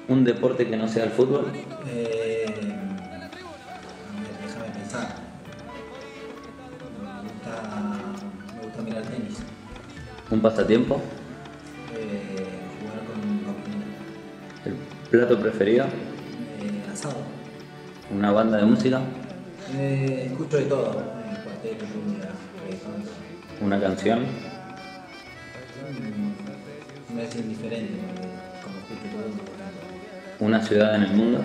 Un deporte que no sea el fútbol. A ver, déjame pensar. Me gusta mirar tenis. Un pasatiempo. Jugar con mi compañera. El plato preferido. Asado. Una banda de música. Escucho de todo. Cuarteto, cumbia, reggaetón. Una canción. Me es indiferente, como escucho todo el mundo. Una ciudad en el mundo.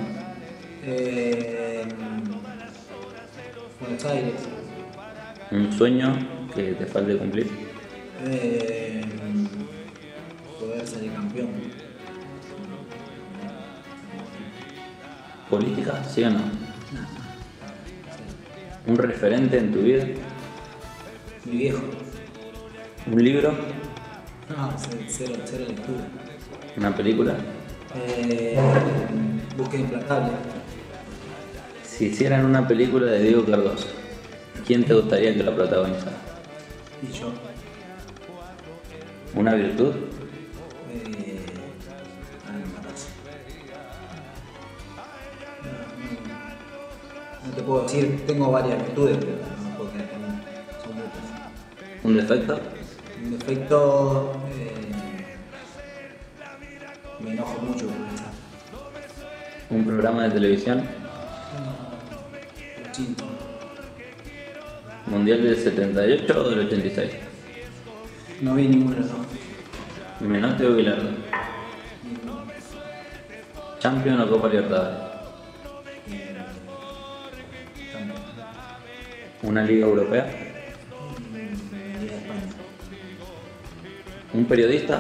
Buenos Aires. Un sueño que te falte cumplir. Poder salir campeón. Política, ¿sí o no? Un referente en tu vida. Mi viejo. Un libro. No, cero lectura. Una película. Búsqueda implacable. Si hicieran una película de Diego Cardoso, ¿quién te gustaría que la protagonizara? Y yo. ¿Una virtud? No te puedo decir, tengo varias virtudes, pero no puedo creer que no. Son muchas. ¿Un defecto? Un defecto. Me enojo mucho por eso. ¿Un programa de televisión? Sí. ¿Mundial del 78 o del 86? No vi ninguno de los dos. ¿Menotti o Bilardo? ¿Champions o Copa Libertadores? ¿Una liga europea? Liga de España. ¿Un periodista?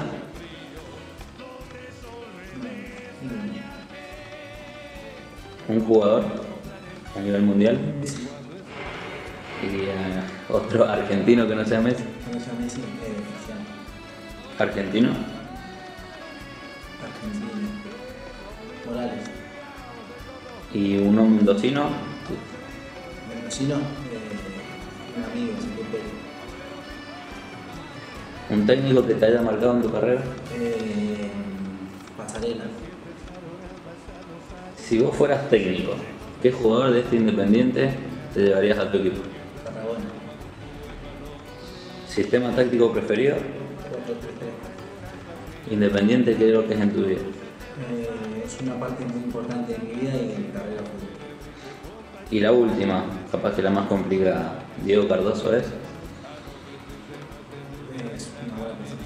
¿Un jugador a nivel mundial? Messi. ¿Y otro argentino que no sea Messi? No sea Messi, Cristiano. ¿Argentino? Argentina. Morales. ¿Y uno mendocino? Mendocino. Un amigo, se puede. ¿Un técnico que te haya marcado en tu carrera? Pasarela. Si vos fueras técnico, ¿qué jugador de este Independiente te llevarías a tu equipo? Tarragona. ¿Sistema táctico preferido? 4-3-3. Independiente, ¿qué es lo que es en tu vida? Es una parte muy importante de mi vida y de mi carrera futbolística. Y la última, capaz que la más complicada, Diego Cardoso es. Es una buena persona.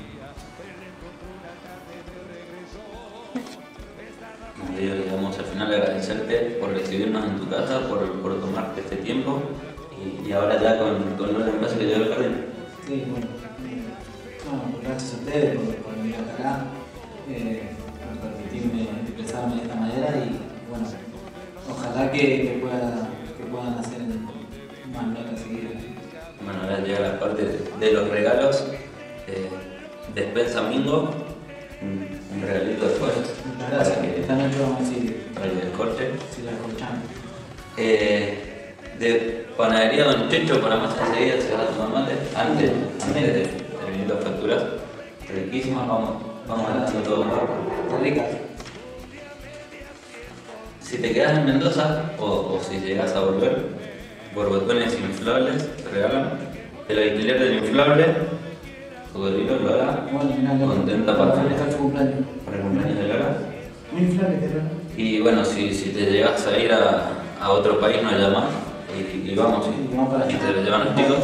Diego, digamos, al final agradecerte por recibirnos en tu casa, por tomarte este tiempo y ahora ya con Lola en base que llegó el jardín. Sí, bueno. Gracias a ustedes por venir hasta acá, por permitirme expresarme de esta manera y bueno, ojalá que puedan hacer más notas seguidas. Bueno, ahora llega la parte de los regalos. Despensa Mingo, un regalito después. Muchas gracias. Esta noche vamos a decir Para el descorche. si la escuchamos. De Panadería Don Checho para más enseguida se va a tomar mate. Antes de venir las facturas. Riquísimas, vamos haciendo todo un poco. Está rica. Si te quedas en Mendoza o si llegas a volver, borbotones inflables te regalan. El alquiler del inflable, Cocodrilo, Lola, Bueno, mirá, contenta para festejar tu cumpleaños. el cumpleaños de Lola. Muy inflable, pero. Y bueno, si te llegas a ir a otro país, nos llamas y vamos Y vamos para y allá. te lo llevan los chicos.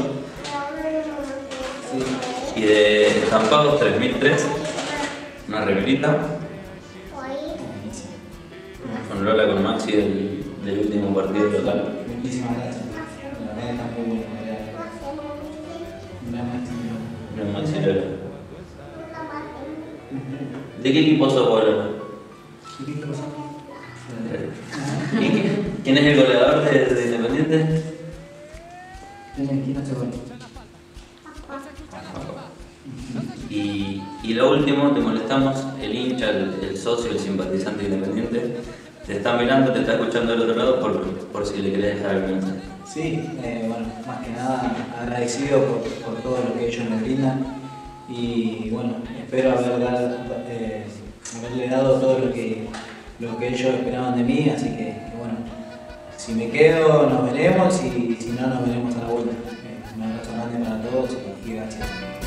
Sí. Y de estampados 3003, una remerita con Lola con Maxi del último partido local. Muchísimas gracias. La verdad está muy bueno. Gran Maxi Lola. ¿De qué equipo sos vos, Lola? ¿Quién es el goleador de Independiente? ¿Quién hace gol? Y lo último, te molestamos, el hincha, el socio, el simpatizante independiente, te está mirando, te está escuchando del otro lado por si le querés dejar algún mensaje. Sí, bueno, más que nada agradecido por todo lo que ellos me brindan y bueno, espero haberle dado todo lo que lo que ellos esperaban de mí, así que bueno, si me quedo nos veremos y si no nos veremos a la vuelta. Un abrazo grande para todos y gracias.